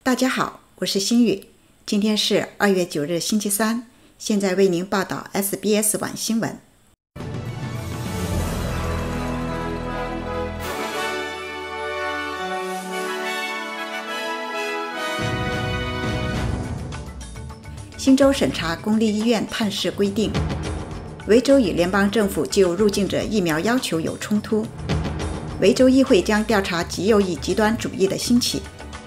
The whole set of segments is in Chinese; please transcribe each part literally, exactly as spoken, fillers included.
大家好，我是心雨，今天是二月九日星期三，现在为您报道 S B S 晚新闻。新州审查公立医院探视规定，维州与联邦政府就入境者疫苗要求有冲突，维州议会将调查极右翼极端主义的兴起。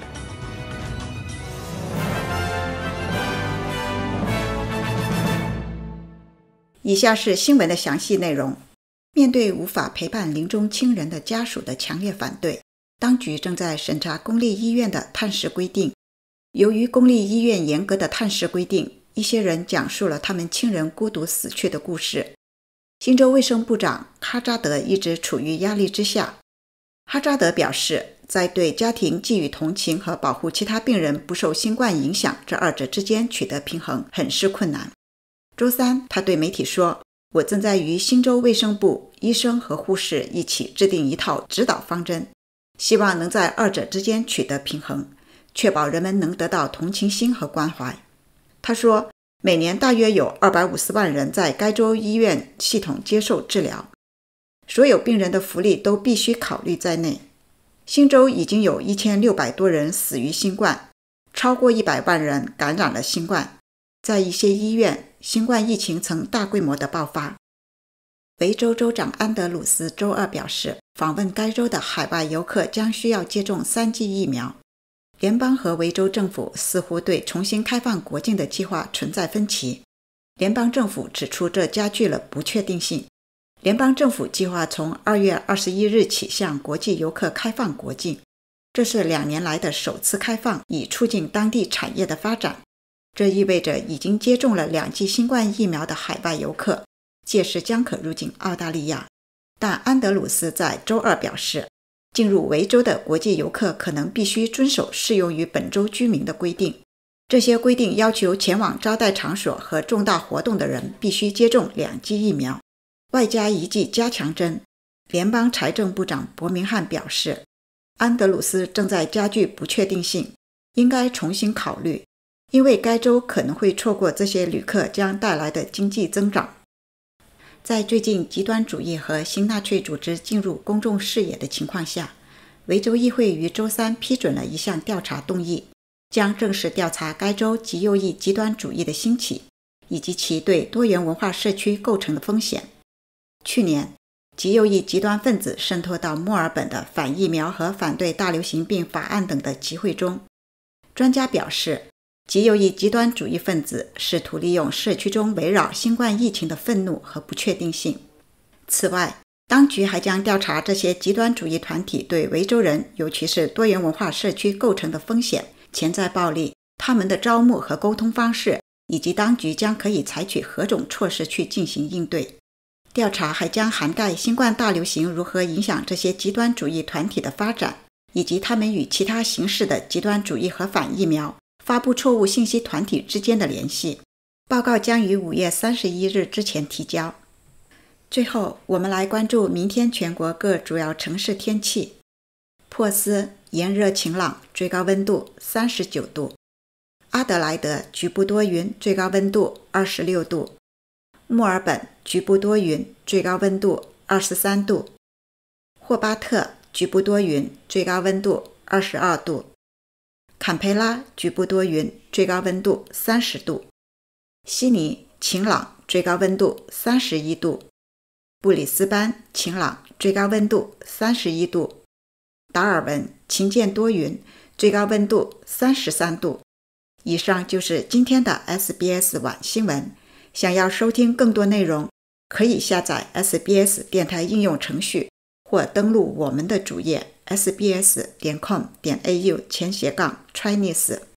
以下是新闻的详细内容。面对无法陪伴临终亲人的家属的强烈反对，当局正在审查公立医院的探视规定。由于公立医院严格的探视规定，一些人讲述了他们亲人孤独死去的故事。新州卫生部长哈扎德一直处于压力之下。哈扎德表示，在对家庭寄予同情和保护其他病人不受新冠影响这二者之间取得平衡很是困难。周三，他对媒体说，我正在与新州卫生部医生和护士一起制定一套指导方针，希望能在二者之间取得平衡，确保人们能得到同情心和关怀。他说，每年大约有二百五十万人在该州医院系统接受治疗，所有病人的福利都必须考虑在内。新州已经有一千六百多人死于新冠，超过一百万人感染了新冠。在一些医院，新冠疫情曾大规模的爆发。维州州长安德鲁斯周二表示，访问该州的海外游客将需要接种三剂疫苗。联邦和维州政府似乎对重新开放国境的计划存在分歧。联邦政府指出，这加剧了不确定性。联邦政府计划从二月二十一日起向国际游客开放国境，这是两年来的首次开放，以促进当地产业的发展。这意味着已经接种了两剂新冠疫苗的海外游客届时将可入境澳大利亚。但安德鲁斯在周二表示，进入维州的国际游客可能必须遵守适用于本州居民的规定。这些规定要求前往招待场所和重大活动的人必须接种两剂疫苗，外加一剂加强针。联邦财政部长伯明翰表示，安德鲁斯正在加剧不确定性，应该重新考虑，因为该州可能会错过这些旅客将带来的经济增长。在最近极端主义和新纳粹组织进入公众视野的情况下，维州议会于周三批准了一项调查动议，将正式调查该州极右翼极端主义的兴起，以及其对多元文化社区构成的风险。去年，极右翼极端分子渗透到墨尔本的反疫苗和反对大流行病法案等的集会中。专家表示，极右翼极端主义分子试图利用社区中围绕新冠疫情的愤怒和不确定性。此外，当局还将调查这些极端主义团体对维州人，尤其是多元文化社区构成的风险、潜在暴力、他们的招募和沟通方式，以及当局将可以采取何种措施去进行应对。调查还将涵盖新冠大流行如何影响这些极端主义团体的发展，以及他们与其他形式的极端主义和反疫苗发布错误信息团体之间的联系。报告将于五月三十一日之前提交。最后，我们来关注明天全国各主要城市天气。珀斯炎热晴朗，最高温度三十九度。阿德莱德局部多云，最高温度二十六度。墨尔本局部多云，最高温度二十三度。霍巴特局部多云，最高温度二十二度。坎培拉局部多云，最高温度三十度。悉尼晴朗，最高温度三十一度。布里斯班晴朗，最高温度三十一度。达尔文晴间多云，最高温度三十三度。以上就是今天的 S B S 晚新闻。想要收听更多内容，可以下载 S B S 电台应用程序，或登录我们的主页 S B S 点 com 点 A U 前斜杠 Chinese。